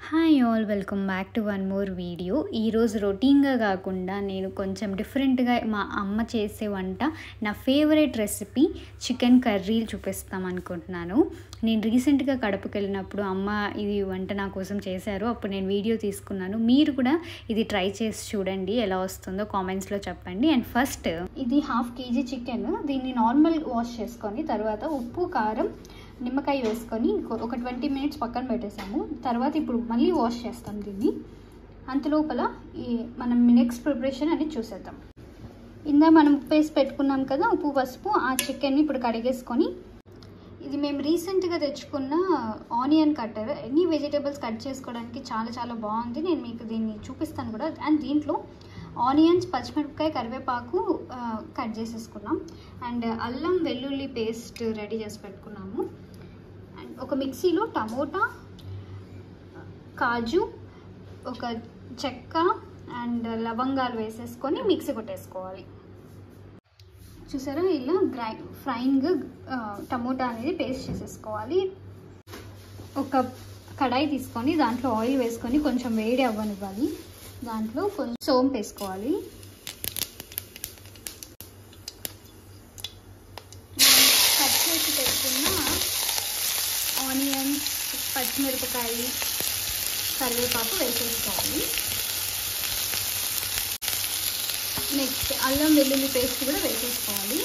Hi all, welcome back to one more video. ఈరోజు రొటీన్గా కాకుండా నేను కొంచెం డిఫరెంట్గా మా అమ్మ చేసే వంట, నా ఫేవరెట్ రెసిపీ చికెన్ కర్రీ చూపిస్తాం అనుకుంటున్నాను. నేను రీసెంట్గా కడపకి వెళ్ళినప్పుడు అమ్మ ఇది వంట నా కోసం చేశారు. అప్పుడు నేను వీడియో తీసుకున్నాను. మీరు కూడా ఇది ట్రై చేసి చూడండి, ఎలా వస్తుందో కామెంట్స్లో చెప్పండి. అండ్ ఫస్ట్ ఇది 1/2 kg చికెన్. దీన్ని నార్మల్ వాష్ చేసుకొని తర్వాత ఉప్పు, కారం, నిమ్మకాయ వేసుకొని ఒక 20 minutes పక్కన పెట్టేసాము. తర్వాత ఇప్పుడు మళ్ళీ వాష్ చేస్తాం దీన్ని. అంతలోపల మనం నెక్స్ట్ ప్రిపరేషన్ అనేది చూసేద్దాం. మనం ఉప్పు వేసి పెట్టుకున్నాం కదా, ఉప్పు పసుపు. ఆ చికెన్ని ఇప్పుడు కడిగేసుకొని, ఇది మేము రీసెంట్గా తెచ్చుకున్న ఆనియన్ కట్టర్. ఎన్ని వెజిటేబుల్స్ కట్ చేసుకోవడానికి చాలా చాలా బాగుంది. నేను మీకు దీన్ని చూపిస్తాను కూడా. అండ్ దీంట్లో ఆనియన్స్, పచ్చిమిరపకాయ, కరివేపాకు కట్ చేసేసుకున్నాం. అండ్ అల్లం వెల్లుల్లి పేస్ట్ రెడీ చేసి పెట్టుకున్నాము. అండ్ ఒక మిక్సీలో టమోటా, కాజు, ఒక చెక్క అండ్ లవంగాలు వేసేసుకొని మిక్సీ కొట్టేసుకోవాలి. చూసారా, ఇలా ఫ్రైన్గా టమోటా అనేది పేస్ట్ చేసేసుకోవాలి. ఒక కడాయి తీసుకొని దాంట్లో ఆయిల్ వేసుకొని కొంచెం వేడి అవ్వనివ్వాలి. దాంట్లో కొంచెం సోంపు వేసుకోవాలి. కట్ చేసి పెట్టుకున్న ఆనియన్స్, పచ్చిమిరపకాయ, కరివేపాకు వేసేసుకోవాలి. నెక్స్ట్ అల్లం వెల్లుల్లి పేస్ట్ కూడా వేసేసుకోవాలి.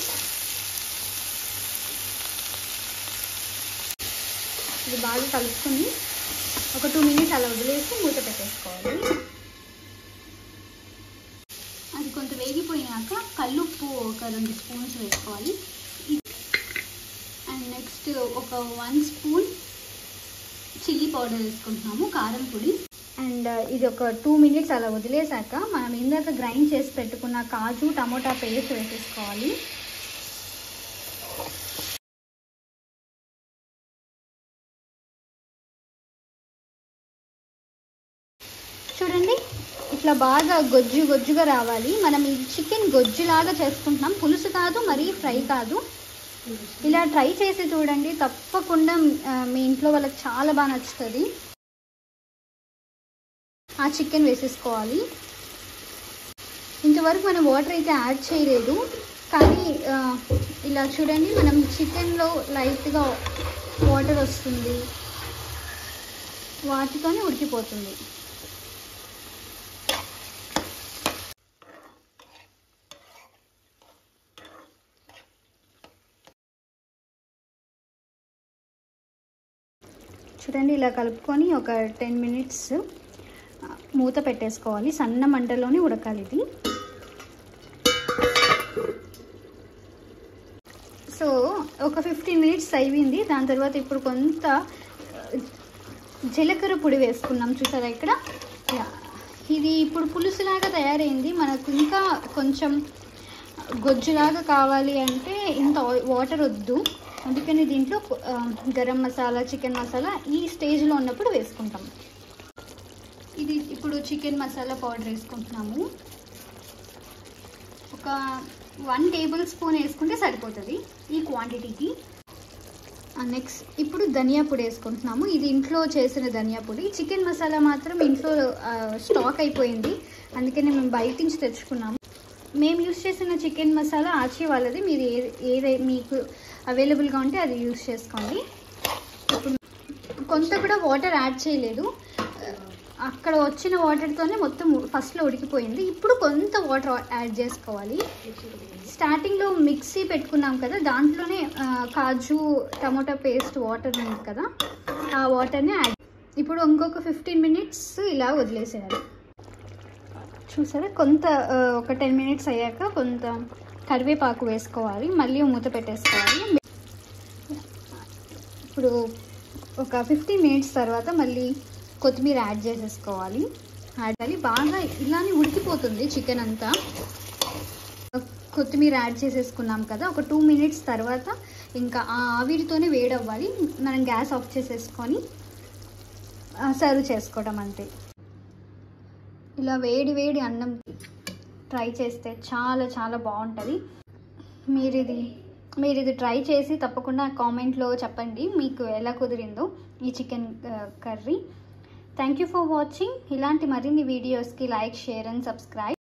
ఇది బాగా కలుపుకొని ఒక 2 minutes అలా వదిలేసి మూత పెట్టేసుకోవాలి. అది కొంచెం వేగిపోయినాక కల్లుప్పు ఒక 2 spoons వేసుకోవాలి. అండ్ నెక్స్ట్ ఒక 1 spoon చిల్లీ పౌడర్ వేసుకుంటున్నాము, కారం పొడి. అండ్ ఇది ఒక 2 minutes అలా వదిలేసాక మనం ఇందాక గ్రైండ్ చేసి పెట్టుకున్న కాజు, టమోటా పేస్ట్ వేసేసుకోవాలి. చూడండి, ఇట్లా బాగా గొజ్జుగా రావాలి. మనం ఈ చికెన్ గొజ్జులాగా చేసుకుంటున్నాం, పులుసు కాదు, మరీ ఫ్రై కాదు. ఇలా ట్రై చేసి చూడండి, తప్పకుండా మీ ఇంట్లో వాళ్ళకి చాలా బాగా నచ్చుతుంది. ఆ చికెన్ వేసేసుకోవాలి. ఇంతవరకు మనం వాటర్ అయితే యాడ్ చేయలేదు, కానీ ఇలా చూడండి, మనం చికెన్లో లైట్గా వాటర్ వస్తుంది, వాటితోనే ఉడికిపోతుంది. చూడండి, ఇలా కలుపుకొని ఒక 10 minutes మూత పెట్టేసుకోవాలి. సన్న మంటలోనే ఉడకాలి ఇది. సో ఒక 15 minutes అయింది. దాని తర్వాత ఇప్పుడు కొంత జీలకర్ర పొడి వేసుకున్నాం. చూసారా ఇక్కడ, ఇది ఇప్పుడు పులుసులాగా తయారైంది. మనకు ఇంకా కొంచెం గొజ్జులాగా కావాలి అంటే ఇంత వాటర్ వద్దు. అందుకని దీంట్లో గరం మసాలా, చికెన్ మసాలా ఈ స్టేజ్లో ఉన్నప్పుడు వేసుకుంటాం. ఇది ఇప్పుడు చికెన్ మసాలా పౌడర్ వేసుకుంటున్నాము. ఒక 1 tablespoon వేసుకుంటే సరిపోతుంది ఈ క్వాంటిటీకి. నెక్స్ట్ ఇప్పుడు ధనియా పొడి వేసుకుంటున్నాము. ఇది ఇంట్లో చేసిన ధనియా పొడి. చికెన్ మసాలా మాత్రం ఇంట్లో స్టాక్ అయిపోయింది, అందుకని మేము బయట నుంచి తెచ్చుకున్నాము. మేము యూజ్ చేసిన చికెన్ మసాలా ఆచి వాళ్ళది. మీరు ఏదైతే మీకు అవైలబుల్గా ఉంటే అది యూజ్ చేసుకోండి. ఇప్పుడు కొంత కూడా వాటర్ యాడ్ చేయలేదు, అక్కడ వచ్చిన వాటర్తోనే మొత్తం ఫస్ట్లో ఉడికిపోయింది. ఇప్పుడు కొంత వాటర్ యాడ్ చేసుకోవాలి. స్టార్టింగ్లో మిక్సీ పెట్టుకున్నాం కదా, దాంట్లోనే కాజు, టమోటా పేస్ట్ వాటర్ ఉంది కదా, ఆ వాటర్ని యాడ్. ఇప్పుడు ఇంకొక 15 minutes ఇలా వదిలేసేయాలి. చూసారా, కొంత ఒక 10 minutes అయ్యాక కొంత కరివేపాకు వేసుకోవాలి. మళ్ళీ మూత పెట్టేసుకోవాలి. ఇప్పుడు ఒక 15 minutes తర్వాత మళ్ళీ కొత్తిమీర యాడ్ చేసేసుకోవాలి. బాగా ఇలానే ఉడికిపోతుంది చికెన్ అంతా. కొత్తిమీర యాడ్ చేసేసుకున్నాం కదా, ఒక 2 minutes తర్వాత ఇంకా ఆ ఆవిరితోనే వేడవ్వాలి. మనం గ్యాస్ ఆఫ్ చేసేసుకొని సర్వ్ చేసుకోవడం అంతే. ఇలా వేడి వేడి అన్నం ట్రై చేస్తే చాలా చాలా బాగుంటుంది. మీరు ఇది ట్రై చేసి తప్పకుండా కామెంట్లో చెప్పండి మీకు ఎలా కుదిరిందో ఈ chicken curry. Thank you for watching. ఇలాంటి మరిన్ని వీడియోస్కి లైక్, షేర్ అండ్ సబ్స్క్రైబ్.